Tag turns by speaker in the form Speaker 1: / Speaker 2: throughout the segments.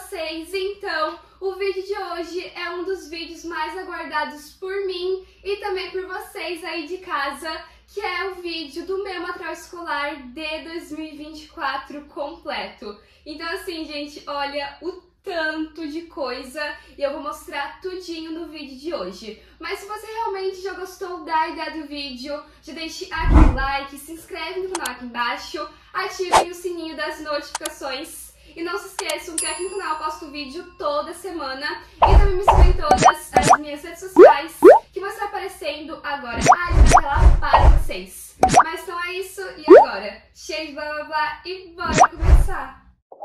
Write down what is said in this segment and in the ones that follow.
Speaker 1: vocês? Então, o vídeo de hoje é um dos vídeos mais aguardados por mim e também por vocês aí de casa, que é o vídeo do meu material escolar de 2024 completo. Então assim, gente, olha o tanto de coisa e eu vou mostrar tudinho no vídeo de hoje. Mas se você realmente já gostou da ideia do vídeo, já deixe aquele like, se inscreve no canal aqui embaixo, ativem o sininho das notificações e não se esqueçam que aqui no canal eu posto vídeo toda semana e também me sigam em todas as minhas redes sociais que vai estar aparecendo agora ali na tela para vocês. Mas então é isso, e agora, cheio de blá blá blá e bora começar!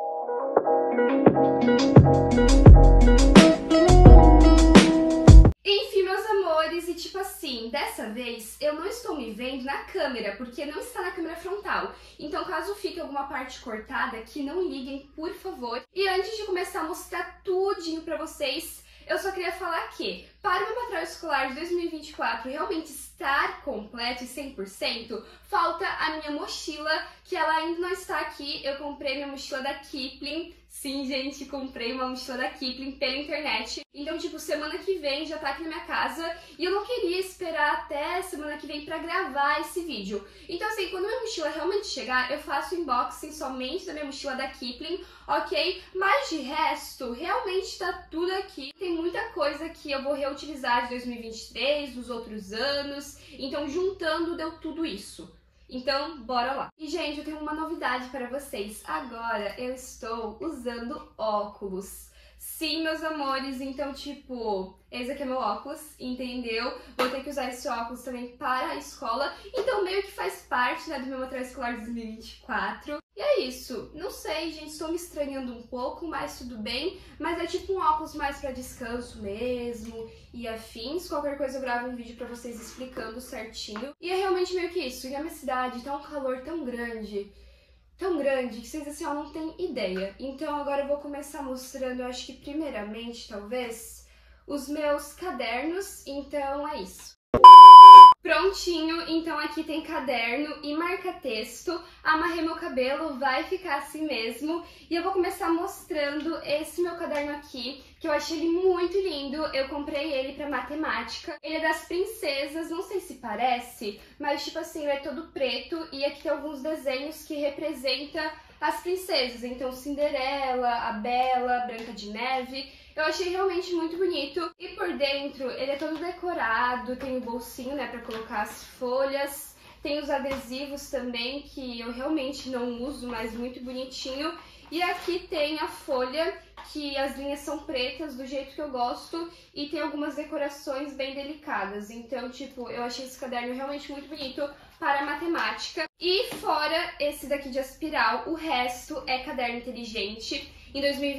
Speaker 1: Enfim, meus amores, e tipo assim, dessa vez eu não estou me vendo na câmera, porque não está na câmera frontal. Então, caso fique alguma parte cortada aqui, não liguem, por favor. E antes de começar a mostrar tudinho pra vocês, eu só queria falar que, para o meu material escolar de 2024 realmente estar completo e 100%, falta a minha mochila, que ela ainda não está aqui. Eu comprei minha mochila da Kipling. Sim, gente, comprei uma mochila da Kipling pela internet. Então, tipo, semana que vem já tá aqui na minha casa e eu não queria esperar até semana que vem pra gravar esse vídeo. Então, assim, quando minha mochila realmente chegar, eu faço unboxing somente da minha mochila da Kipling, ok? Mas de resto, realmente tá tudo aqui. Tem muita coisa que eu vou reutilizar de 2023, dos outros anos. Então, juntando, deu tudo isso. Então, bora lá! E, gente, eu tenho uma novidade para vocês. Agora eu estou usando óculos. Sim, meus amores, então, tipo, esse aqui é meu óculos, entendeu? Vou ter que usar esse óculos também para a escola. Então, meio que faz parte, né, do meu material escolar de 2024. E é isso. Não sei, gente, estou me estranhando um pouco, mas tudo bem. Mas é tipo um óculos mais para descanso mesmo e afins. Qualquer coisa eu gravo um vídeo para vocês explicando certinho. E é realmente meio que isso. E na minha cidade tá um calor tão grande que vocês assim, ó, não tem ideia. Então agora eu vou começar mostrando, eu acho que primeiramente, talvez, os meus cadernos. Então é isso. Prontinho, então aqui tem caderno e marca-texto. Amarrei meu cabelo, vai ficar assim mesmo. E eu vou começar mostrando esse meu caderno aqui, que eu achei ele muito lindo. Eu comprei ele pra matemática. Ele é das princesas, não sei se parece, mas tipo assim, ele é todo preto. E aqui tem alguns desenhos que representam as princesas. Então Cinderela, a Bela, Branca de Neve. Eu achei realmente muito bonito. E por dentro ele é todo decorado, tem o bolsinho, né, pra colocar as folhas. Tem os adesivos também, que eu realmente não uso, mas muito bonitinho. E aqui tem a folha, que as linhas são pretas, do jeito que eu gosto. E tem algumas decorações bem delicadas. Então, tipo, eu achei esse caderno realmente muito bonito para matemática. E fora esse daqui de aspiral, o resto é caderno inteligente. Em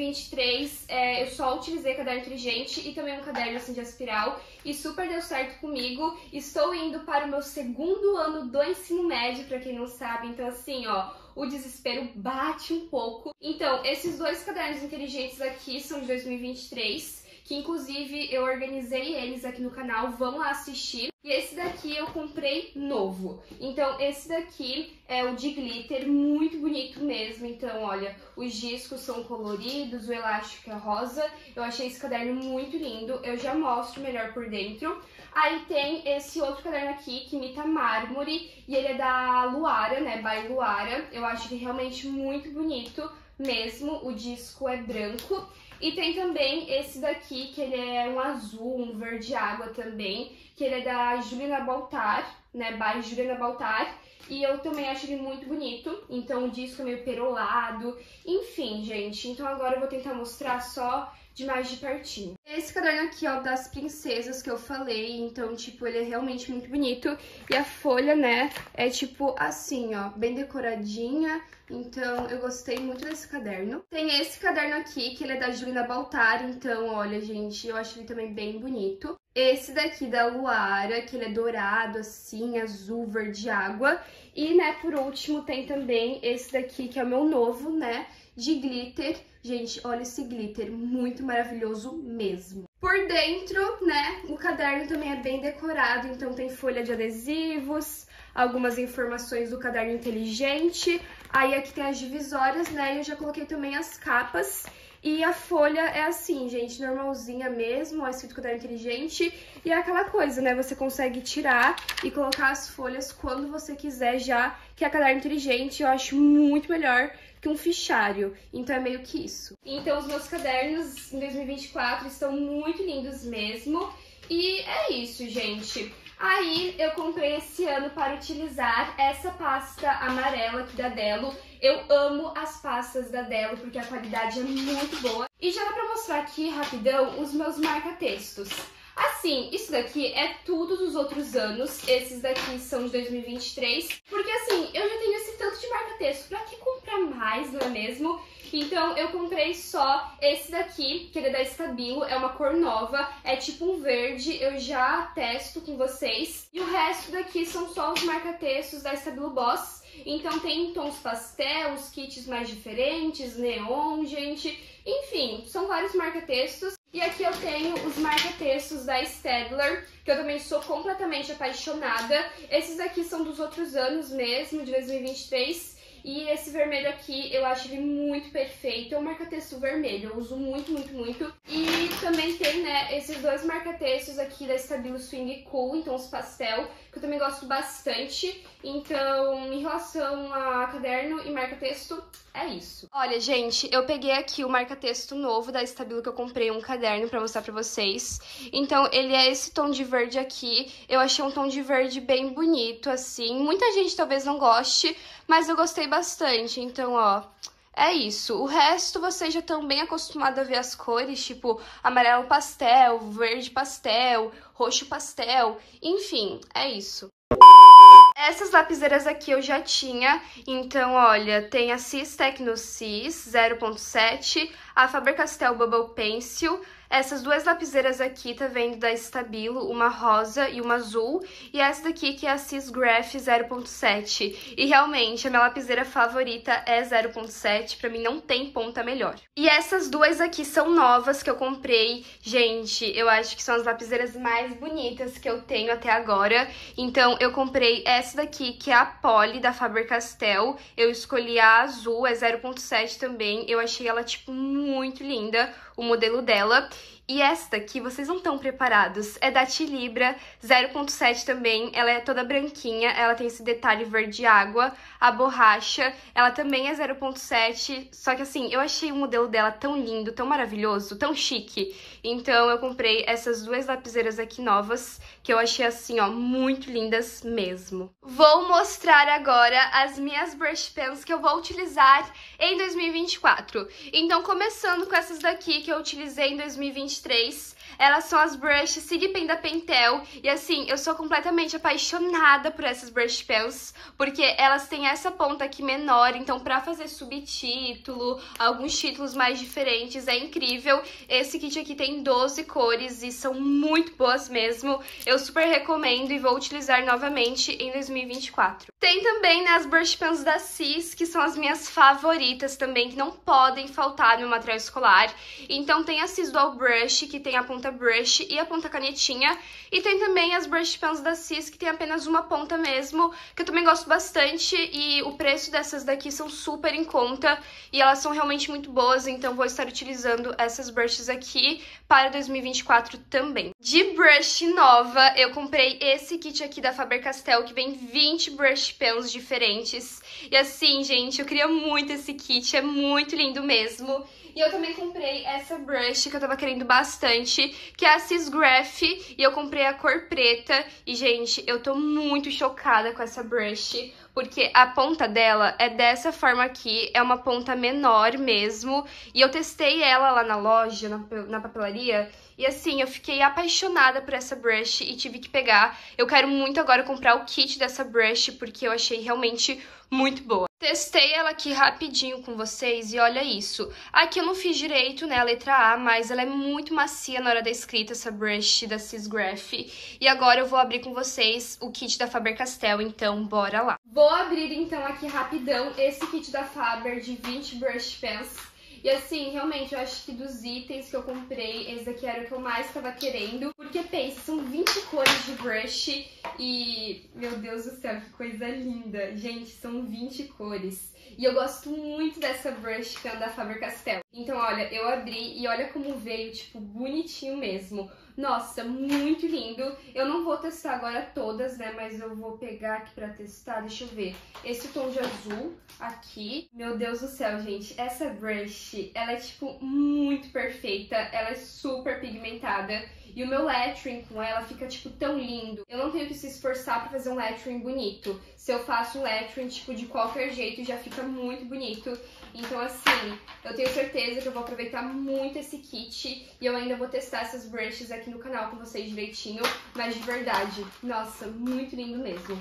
Speaker 1: 2023, eu só utilizei caderno inteligente e também um caderno assim de aspiral e super deu certo comigo. Estou indo para o meu segundo ano do ensino médio, para quem não sabe, então assim, ó, o desespero bate um pouco. Então, esses dois cadernos inteligentes aqui são de 2023, que inclusive eu organizei eles aqui no canal, vão lá assistir. E esse daqui eu comprei novo. Então esse daqui é o de glitter, muito bonito mesmo. Então olha, os discos são coloridos, o elástico é rosa. Eu achei esse caderno muito lindo, eu já mostro melhor por dentro. Aí tem esse outro caderno aqui que imita mármore e ele é da Luara, né, by Luara. Eu acho ele realmente muito bonito mesmo, o disco é branco. E tem também esse daqui, que ele é um azul, um verde água também, que ele é da Juliana Baltar, né, by Juliana Baltar. E eu também acho ele muito bonito, então o disco é meio perolado, enfim, gente. Então agora eu vou tentar mostrar só de mais de pertinho. Esse caderno aqui, ó, das princesas que eu falei, então, tipo, ele é realmente muito bonito. E a folha, né, é tipo assim, ó, bem decoradinha. Então, eu gostei muito desse caderno. Tem esse caderno aqui, que ele é da Juliana Baltar, então, olha, gente, eu acho ele também bem bonito. Esse daqui da Luara, que ele é dourado, assim, azul, verde água. E, né, por último, tem também esse daqui, que é o meu novo, né, de glitter. Gente, olha esse glitter, muito maravilhoso mesmo. Por dentro, né, o caderno também é bem decorado, então tem folha de adesivos, algumas informações do caderno inteligente. Aí aqui tem as divisórias, né, e eu já coloquei também as capas. E a folha é assim, gente, normalzinha mesmo, é escrito caderno inteligente. E é aquela coisa, né? Você consegue tirar e colocar as folhas quando você quiser já, que é caderno inteligente. Eu acho muito melhor que um fichário. Então é meio que isso. Então os meus cadernos em 2024 estão muito lindos mesmo. E é isso, gente. Aí eu comprei esse ano para utilizar essa pasta amarela aqui da Delo. Eu amo as pastas da Delo porque a qualidade é muito boa. E já dá pra mostrar aqui rapidão os meus marca-textos. Assim, isso daqui é tudo dos outros anos, esses daqui são de 2023. Porque assim, eu já tenho esse tanto de marca-texto, pra que comprar mais, não é mesmo? Então eu comprei só esse daqui, que ele é da Stabilo, é uma cor nova, é tipo um verde, eu já testo com vocês. E o resto daqui são só os marca-textos da Stabilo Boss. Então tem tons pastel, os kits mais diferentes, neon, gente. Enfim, são vários marca-textos. E aqui eu tenho os marca-textos da Staedtler, que eu também sou completamente apaixonada. Esses aqui são dos outros anos mesmo, de 2023. E esse vermelho aqui, eu acho ele muito perfeito. É um marca-texto vermelho, eu uso muito, muito, muito. E também tem, né, esses dois marca-textos aqui da Stabilo Swing Cool, então os pastel, que eu também gosto bastante. Então, em relação a caderno e marca-texto, é isso. Olha, gente, eu peguei aqui o marca-texto novo da Stabilo, que eu comprei um caderno pra mostrar pra vocês. Então, ele é esse tom de verde aqui. Eu achei um tom de verde bem bonito, assim. Muita gente talvez não goste, mas eu gostei bastante. Então, ó, é isso. O resto, vocês já estão bem acostumados a ver as cores, tipo amarelo pastel, verde pastel, roxo pastel. Enfim, é isso. Essas lapiseiras aqui eu já tinha, então olha, tem a Cis Tecno Cis 0.7, a Faber-Castell Bubble Pencil, essas duas lapiseiras aqui, tá vendo, da Stabilo, uma rosa e uma azul, e essa daqui que é a Cis Graph 0.7, e realmente a minha lapiseira favorita é 0.7, pra mim não tem ponta melhor. E essas duas aqui são novas que eu comprei, gente, eu acho que são as lapiseiras mais bonitas que eu tenho até agora, então eu comprei essa daqui que é a Polly da Faber-Castell, eu escolhi a azul, é 0.7 também, eu achei ela tipo muito linda, o modelo dela. E esta aqui, vocês não estão preparados, é da Tilibra, 0.7 também, ela é toda branquinha, ela tem esse detalhe verde água, a borracha, ela também é 0.7, só que assim, eu achei o modelo dela tão lindo, tão maravilhoso, tão chique, então eu comprei essas duas lapiseiras aqui novas, que eu achei assim, ó, muito lindas mesmo. Vou mostrar agora as minhas brush pens que eu vou utilizar em 2024. Então, começando com essas daqui que eu utilizei em 2023, elas são as brushes Sig Pen da Pentel, e assim, eu sou completamente apaixonada por essas brush pens, porque elas têm essa ponta aqui menor, então pra fazer subtítulo, alguns títulos mais diferentes, é incrível. Esse kit aqui tem 12 cores e são muito boas mesmo, eu super recomendo e vou utilizar novamente em 2024. Tem também, né, as brush pens da Cis, que são as minhas favoritas também, que não podem faltar no meu material escolar. Então tem a Cis Dual Brush, que tem a ponta brush e a ponta canetinha, e tem também as brush pens da Cis, que tem apenas uma ponta mesmo, que eu também gosto bastante, e o preço dessas daqui são super em conta, e elas são realmente muito boas, então vou estar utilizando essas brushes aqui para 2024 também. De brush nova, eu comprei esse kit aqui da Faber-Castell, que vem 20 brush pens diferentes, e assim, gente, eu queria muito esse kit, é muito lindo mesmo. E eu também comprei essa brush que eu tava querendo bastante, que é a Cis Graph, e eu comprei a cor preta. E, gente, eu tô muito chocada com essa brush, porque a ponta dela é dessa forma aqui, é uma ponta menor mesmo. E eu testei ela lá na loja, na papelaria, e assim, eu fiquei apaixonada por essa brush e tive que pegar. Eu quero muito agora comprar o kit dessa brush, porque eu achei realmente muito boa. Testei ela aqui rapidinho com vocês e olha isso. Aqui eu não fiz direito, né, a letra A, mas ela é muito macia na hora da escrita, essa brush da Cis Graph. E agora eu vou abrir com vocês o kit da Faber-Castell, então bora lá. Vou abrir então aqui rapidão esse kit da Faber de 20 brush pens. E assim, realmente, eu acho que dos itens que eu comprei, esse daqui era o que eu mais estava querendo. Porque, pensa, são 20 cores de brush e, meu Deus do céu, que coisa linda. Gente, são 20 cores. E eu gosto muito dessa brush que é da Faber-Castell. Então, olha, eu abri e olha como veio, tipo, bonitinho mesmo. Nossa, muito lindo. Eu não vou testar agora todas, né, mas eu vou pegar aqui pra testar, deixa eu ver. Esse tom de azul aqui, meu Deus do céu, gente, essa brush, ela é, tipo, muito perfeita, ela é super pigmentada. E o meu lettering com ela fica, tipo, tão lindo. Eu não tenho que se esforçar pra fazer um lettering bonito. Se eu faço um lettering, tipo, de qualquer jeito, já fica muito bonito. Então, assim, eu tenho certeza que eu vou aproveitar muito esse kit. E eu ainda vou testar essas brushes aqui no canal com vocês direitinho. Mas de verdade, nossa, muito lindo mesmo.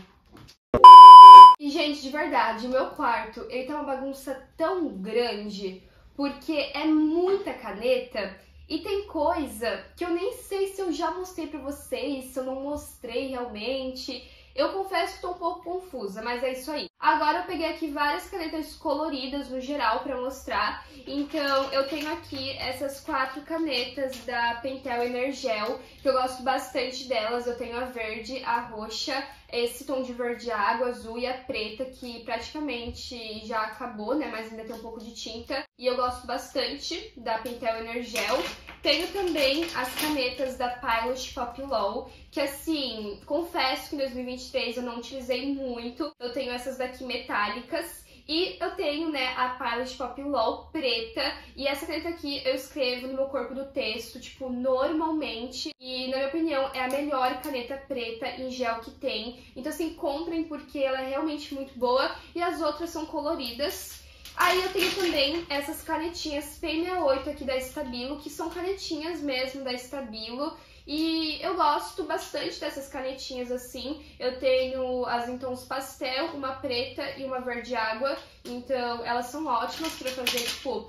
Speaker 1: E, gente, de verdade, o meu quarto, ele tá uma bagunça tão grande, porque é muita caneta. E tem coisa que eu nem sei se eu já mostrei pra vocês, se eu não mostrei realmente. Eu confesso que tô um pouco confusa, mas é isso aí. Agora eu peguei aqui várias canetas coloridas no geral pra mostrar. Então eu tenho aqui essas 4 canetas da Pentel Energel, que eu gosto bastante delas. Eu tenho a verde, a roxa, esse tom de verde água, azul e a preta, que praticamente já acabou, né? Mas ainda tem um pouco de tinta. E eu gosto bastante da Pentel Energel. Tenho também as canetas da Pilot Pop Low, que assim, confesso que em 2023 eu não utilizei muito. Eu tenho essas daqui metálicas. E eu tenho, né, a Pilot Pop Low preta, e essa caneta aqui eu escrevo no meu corpo do texto, tipo, normalmente, e na minha opinião é a melhor caneta preta em gel que tem. Então assim, comprem porque ela é realmente muito boa, e as outras são coloridas. Aí eu tenho também essas canetinhas P68 aqui da Stabilo, que são canetinhas mesmo da Stabilo. E eu gosto bastante dessas canetinhas assim. Eu tenho as em tons pastel, uma preta e uma verde água. Então elas são ótimas para fazer, tipo,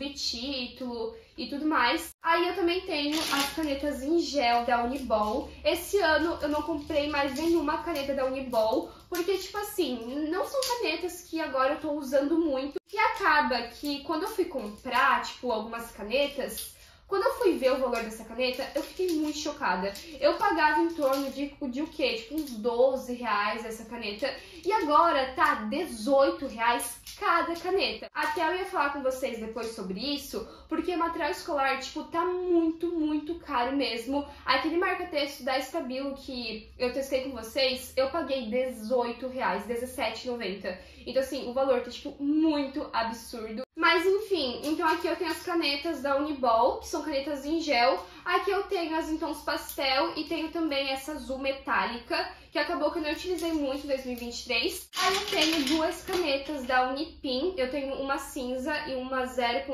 Speaker 1: subtítulo e tudo mais. Aí eu também tenho as canetas em gel da Uniball. Esse ano eu não comprei mais nenhuma caneta da Uniball, porque, tipo assim, não são canetas que agora eu tô usando muito. E acaba que quando eu fui comprar, tipo, algumas canetas, quando eu fui ver o valor dessa caneta, eu fiquei muito chocada. Eu pagava em torno de o quê? Tipo, uns 12 reais essa caneta. E agora tá 18 reais cada caneta. Até eu ia falar com vocês depois sobre isso, porque material escolar, tipo, tá muito, muito caro mesmo. Aquele marca-texto da Stabilo que eu testei com vocês, eu paguei 18 reais, 17,90. Então, assim, o valor tá, tipo, muito absurdo. Mas, enfim, então aqui eu tenho as canetas da Uniball, que são canetas em gel. Aqui eu tenho as em tons pastel e tenho também essa azul metálica, que acabou que eu não utilizei muito em 2023. Aí eu tenho 2 canetas da Unipin, eu tenho uma cinza e uma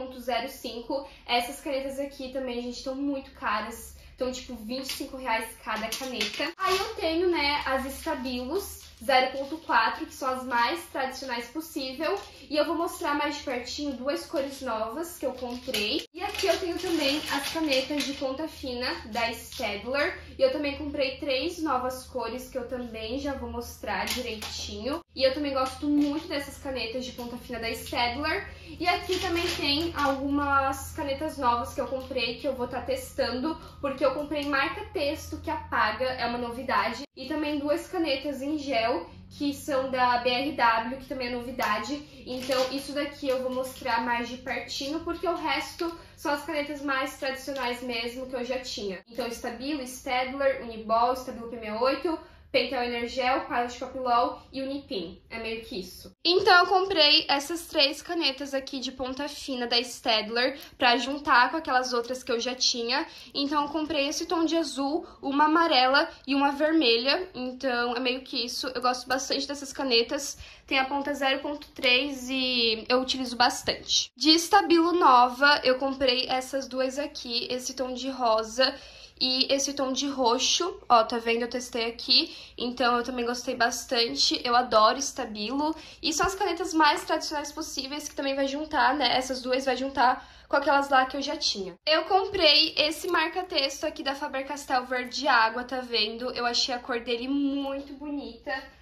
Speaker 1: 0.05. Essas canetas aqui também, gente, estão muito caras. Então, tipo, 25 reais cada caneta. Aí eu tenho, né, as Stabilos 0.4, que são as mais tradicionais possível. E eu vou mostrar mais de pertinho 2 cores novas que eu comprei. E aqui eu tenho também as canetas de ponta fina da Staedtler. E eu também comprei 3 novas cores que eu também já vou mostrar direitinho. E eu também gosto muito dessas canetas de ponta fina da Staedtler. E aqui também tem algumas canetas novas que eu comprei que eu vou estar testando, porque eu comprei marca-texto que apaga, é uma novidade. E também 2 canetas em gel, que são da BRW, que também é novidade. Então isso daqui eu vou mostrar mais de pertinho, porque o resto são as canetas mais tradicionais mesmo que eu já tinha. Então Stabilo, Staedtler, Uniball, Stabilo P68, Pentel Energel, Pilot Pop Low e Unipin. É meio que isso. Então eu comprei essas 3 canetas aqui de ponta fina da Staedtler pra juntar com aquelas outras que eu já tinha. Então eu comprei esse tom de azul, uma amarela e uma vermelha. Então é meio que isso. Eu gosto bastante dessas canetas. Tem a ponta 0.3 e eu utilizo bastante. De Stabilo nova, eu comprei essas 2 aqui, esse tom de rosa e esse tom de roxo. Ó, tá vendo? Eu testei aqui, então eu também gostei bastante. Eu adoro Stabilo. E são as canetas mais tradicionais possíveis, que também vai juntar, né? Essas 2 vai juntar com aquelas lá que eu já tinha. Eu comprei esse marca-texto aqui da Faber-Castell verde água, tá vendo? Eu achei a cor dele muito bonita.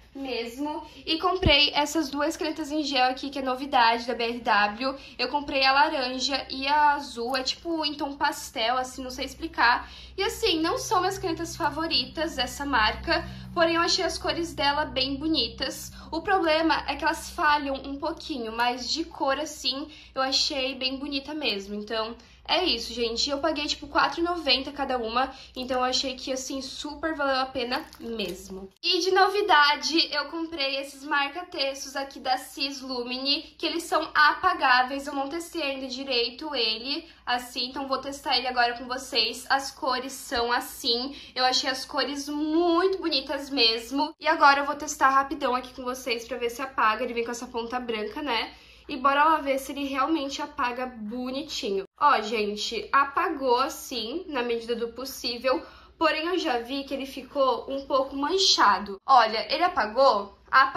Speaker 1: mesmo. E comprei essas duas canetas em gel aqui, que é novidade da BRW. Eu comprei a laranja e a azul, é tipo em tom pastel, assim, não sei explicar. E assim, não são minhas canetas favoritas dessa marca, porém eu achei as cores dela bem bonitas. O problema é que elas falham um pouquinho, mas de cor assim, eu achei bem bonita mesmo. Então, é isso, gente. Eu paguei, tipo, R$4,90 cada uma, então eu achei que, assim, super valeu a pena mesmo. E de novidade, eu comprei esses marca-textos aqui da Cis Lumine, que eles são apagáveis. Eu não testei ainda direito ele, assim, então vou testar ele agora com vocês. As cores são assim, eu achei as cores muito bonitas mesmo. E agora eu vou testar rapidão aqui com vocês pra ver se apaga. Ele vem com essa ponta branca, né? E bora lá ver se ele realmente apaga bonitinho. Ó, gente, apagou assim, na medida do possível, porém eu já vi que ele ficou um pouco manchado. Olha, ele apagou,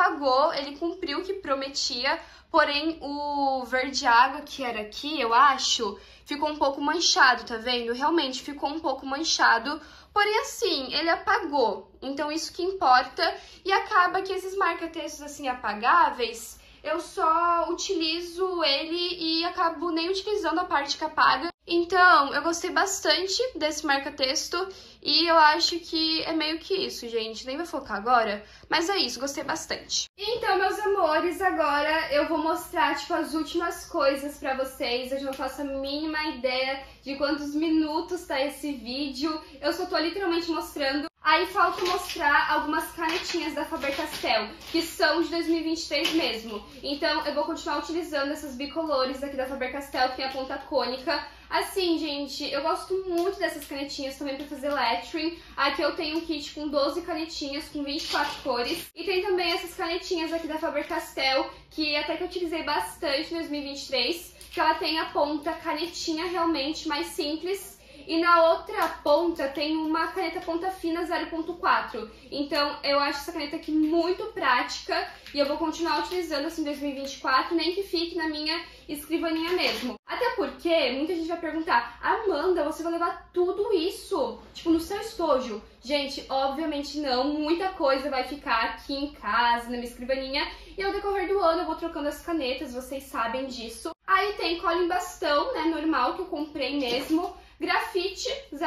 Speaker 1: ele cumpriu o que prometia, porém o verde água que era aqui, eu acho, ficou um pouco manchado, tá vendo? Realmente ficou um pouco manchado, porém assim, ele apagou, então isso que importa. E acaba que esses marca-textos assim apagáveis, eu só utilizo ele e acabo nem utilizando a parte que apaga. Então, eu gostei bastante desse marca-texto e eu acho que é meio que isso, gente. Nem vou focar agora, mas é isso, gostei bastante. Então, meus amores, agora eu vou mostrar, tipo, as últimas coisas pra vocês. Eu já não faço a mínima ideia de quantos minutos tá esse vídeo. Eu só tô literalmente mostrando. Aí falta mostrar algumas canetinhas da Faber-Castell, que são de 2023 mesmo. Então eu vou continuar utilizando essas bicolores aqui da Faber-Castell, que tem a ponta cônica. Assim, gente, eu gosto muito dessas canetinhas também pra fazer lettering. Aqui eu tenho um kit com 12 canetinhas, com 24 cores. E tem também essas canetinhas aqui da Faber-Castell, que até que eu utilizei bastante em 2023, que ela tem a ponta canetinha realmente mais simples. E na outra ponta tem uma caneta ponta fina 0.4. Então eu acho essa caneta aqui muito prática e eu vou continuar utilizando assim em 2024, nem que fique na minha escrivaninha mesmo. Até porque muita gente vai perguntar: Amanda, você vai levar tudo isso, tipo, no seu estojo? Gente, obviamente não, muita coisa vai ficar aqui em casa, na minha escrivaninha, e ao decorrer do ano eu vou trocando as canetas, vocês sabem disso. Aí tem cola em bastão, né, normal, que eu comprei mesmo. Grafite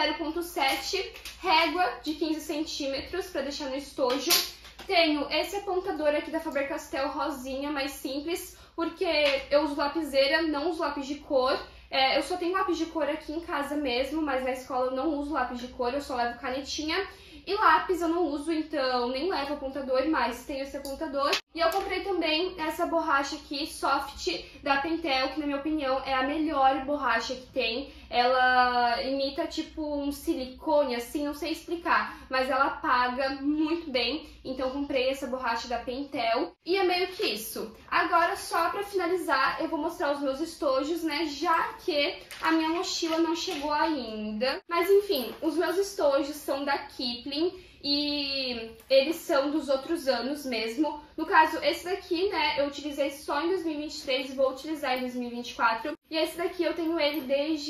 Speaker 1: 0.7, régua de 15 centímetros para deixar no estojo. Tenho esse apontador aqui da Faber-Castell rosinha, mais simples, porque eu uso lapiseira, não uso lápis de cor. Eu só tenho lápis de cor aqui em casa mesmo, mas na escola eu não uso lápis de cor, eu só levo canetinha. E lápis eu não uso, então nem levo apontador, mas tenho esse apontador. E eu comprei também essa borracha aqui, Soft, da Pentel, que na minha opinião é a melhor borracha que tem. Ela imita tipo um silicone, assim, não sei explicar, mas ela apaga muito bem. Então comprei essa borracha da Pentel. E é meio que isso. Agora, só pra finalizar, eu vou mostrar os meus estojos, né, já que a minha mochila não chegou ainda. Mas enfim, os meus estojos são da Kipling e eles são dos outros anos mesmo. No caso, esse daqui, né, eu utilizei só em 2023 e vou utilizar em 2024. E esse daqui eu tenho ele desde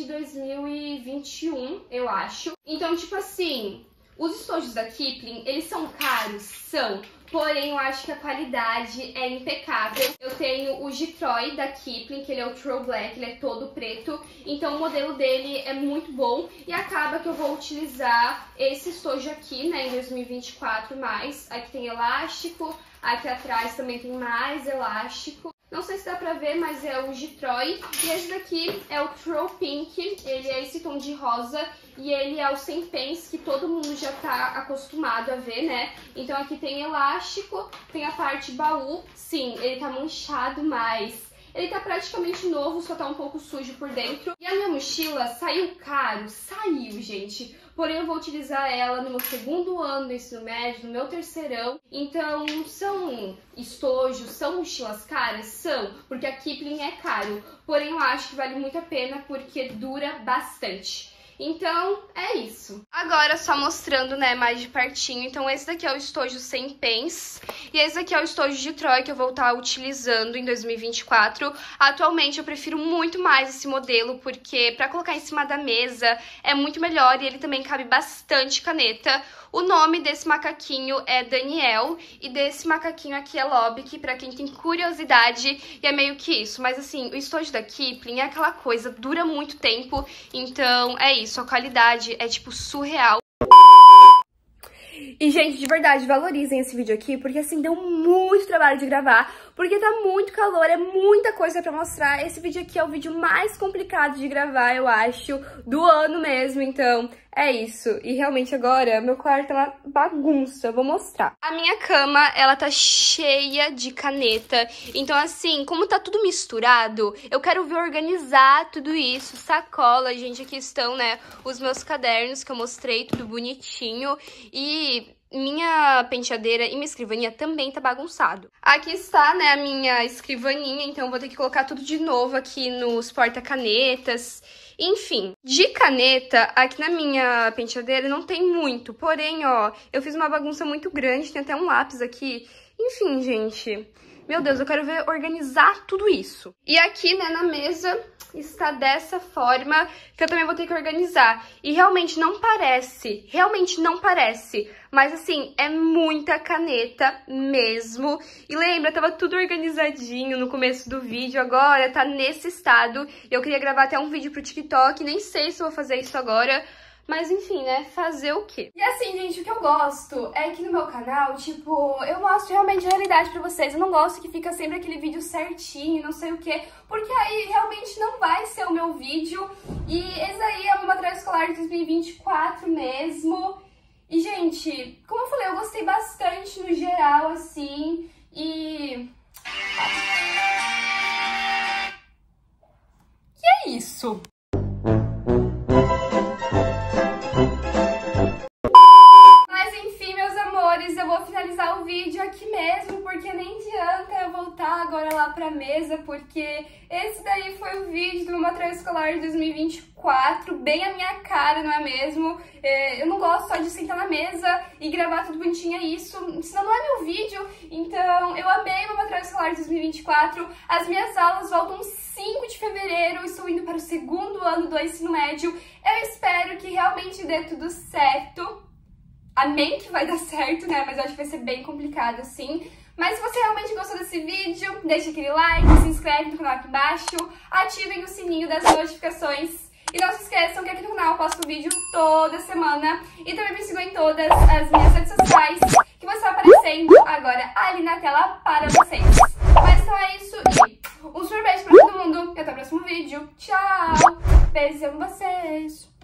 Speaker 1: 2021, eu acho. Então, tipo assim, os estojos da Kipling, eles são caros? São. Porém, eu acho que a qualidade é impecável. Eu tenho o Gitroy da Kipling, que ele é o True Black, ele é todo preto. Então o modelo dele é muito bom. E acaba que eu vou utilizar esse estojo aqui, né, em 2024 mais. Aqui tem elástico, aqui atrás também tem mais elástico. Não sei se dá pra ver, mas é o Gitroy. E esse daqui é o True Pink, ele é esse tom de rosa. E ele é o sem pence, que todo mundo já tá acostumado a ver, né? Então aqui tem elástico, tem a parte baú. Sim, ele tá manchado, mas ele tá praticamente novo, só tá um pouco sujo por dentro. E a minha mochila saiu caro, saiu, gente. Porém, eu vou utilizar ela no meu segundo ano do ensino médio, no meu terceirão. Então, são estojos, são mochilas caras? São, porque a Kipling é caro. Porém, eu acho que vale muito a pena porque dura bastante. Então, é isso. Agora, só mostrando, né, mais de pertinho. Então, esse daqui é o estojo sem pens. E esse daqui é o estojo de Troy que eu vou estar utilizando em 2024. Atualmente, eu prefiro muito mais esse modelo, porque pra colocar em cima da mesa é muito melhor e ele também cabe bastante caneta. O nome desse macaquinho é Daniel e desse macaquinho aqui é Lobic, pra quem tem curiosidade, e é meio que isso. Mas assim, o estojo da Kipling é aquela coisa, dura muito tempo, então é isso, a qualidade é tipo surreal. E, gente, de verdade, valorizem esse vídeo aqui, porque, assim, deu muito trabalho de gravar, porque tá muito calor, é muita coisa pra mostrar. Esse vídeo aqui é o vídeo mais complicado de gravar, eu acho, do ano mesmo, então é isso. E, realmente, agora, meu quarto é uma bagunça, eu vou mostrar. A minha cama, ela tá cheia de caneta, então, assim, como tá tudo misturado, eu quero ver organizar tudo isso, sacola, gente, aqui estão, né, os meus cadernos que eu mostrei, tudo bonitinho, e minha penteadeira e minha escrivaninha também tá bagunçado. Aqui está, né, a minha escrivaninha, então eu vou ter que colocar tudo de novo aqui nos porta-canetas. Enfim, de caneta, aqui na minha penteadeira não tem muito, porém, ó, eu fiz uma bagunça muito grande, tem até um lápis aqui. Enfim, gente, meu Deus, eu quero ver organizar tudo isso. E aqui, né, na mesa está dessa forma, que eu também vou ter que organizar. E realmente não parece, mas assim, é muita caneta mesmo. E lembra, tava tudo organizadinho no começo do vídeo, agora tá nesse estado. Eu queria gravar até um vídeo pro TikTok, nem sei se eu vou fazer isso agora. Mas enfim, né, fazer o quê? E assim, gente, o que eu gosto é que no meu canal, tipo, eu mostro realmente a realidade pra vocês. Eu não gosto que fica sempre aquele vídeo certinho, não sei o quê, porque aí realmente não vai ser o meu vídeo. E esse aí é o meu material escolar de 2024 mesmo. E, gente, como eu falei, eu gostei bastante no geral, assim, e é isso. Eu vou finalizar o vídeo aqui mesmo, porque nem adianta eu voltar agora lá pra mesa, porque esse daí foi o vídeo do meu material escolar de 2024, bem a minha cara, não é mesmo? Eu não gosto só de sentar na mesa e gravar tudo bonitinho, é isso, senão não é meu vídeo. Então, eu amei meu material escolar de 2024, as minhas aulas voltam 5 de fevereiro, estou indo para o 2º ano do ensino médio, eu espero que realmente dê tudo certo. Amém que vai dar certo, né? Mas eu acho que vai ser bem complicado, assim. Mas se você realmente gostou desse vídeo, deixa aquele like, se inscreve no canal aqui embaixo, ativem o sininho das notificações. E não se esqueçam que aqui no canal eu posto vídeo toda semana. E também me sigam em todas as minhas redes sociais, que vão estar aparecendo agora ali na tela para vocês. Mas então é isso e um super beijo pra todo mundo. E até o próximo vídeo. Tchau! Beijo em vocês!